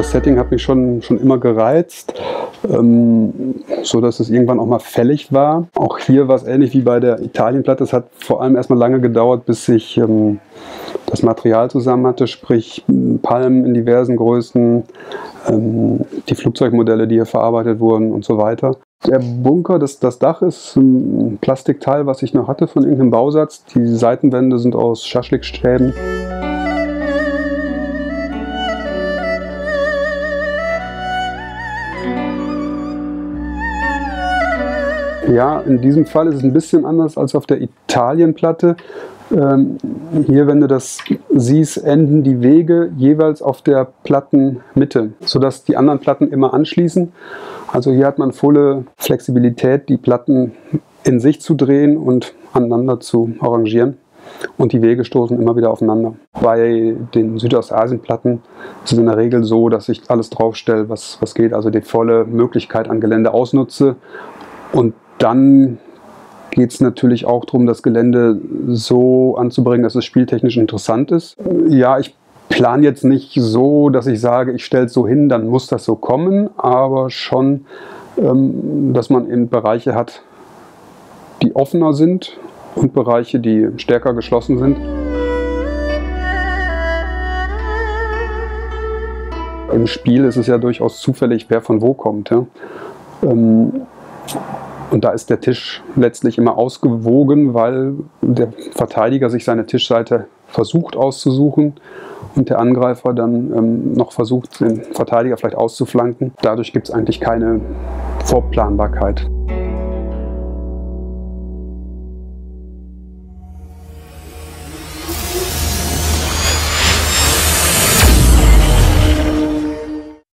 Das Setting hat mich schon immer gereizt, so dass es irgendwann auch mal fällig war. Auch hier war es ähnlich wie bei der Italienplatte. Es hat vor allem erstmal lange gedauert, bis ich das Material zusammen hatte, sprich Palmen in diversen Größen, die Flugzeugmodelle, die hier verarbeitet wurden und so weiter. Der Bunker, das Dach ist ein Plastikteil, was ich noch hatte von irgendeinem Bausatz. Die Seitenwände sind aus Schaschlikstäben. Ja, in diesem Fall ist es ein bisschen anders als auf der Italienplatte. Hier, wenn du das siehst, enden die Wege jeweils auf der Plattenmitte, sodass die anderen Platten immer anschließen. Also hier hat man volle Flexibilität, die Platten in sich zu drehen und aneinander zu arrangieren. Und die Wege stoßen immer wieder aufeinander. Bei den Südostasien-Platten ist es in der Regel so, dass ich alles draufstelle, was geht, also die volle Möglichkeit an Gelände ausnutze. Und dann geht es natürlich auch darum, das Gelände so anzubringen, dass es spieltechnisch interessant ist. Ja, ich plane jetzt nicht so, dass ich sage, ich stelle es so hin, dann muss das so kommen, aber schon, dass man eben Bereiche hat, die offener sind und Bereiche, die stärker geschlossen sind. Im Spiel ist es ja durchaus zufällig, wer von wo kommt. Ja? Und da ist der Tisch letztlich immer ausgewogen, weil der Verteidiger sich seine Tischseite versucht auszusuchen und der Angreifer dann noch versucht, den Verteidiger vielleicht auszuflanken. Dadurch gibt es eigentlich keine Vorplanbarkeit.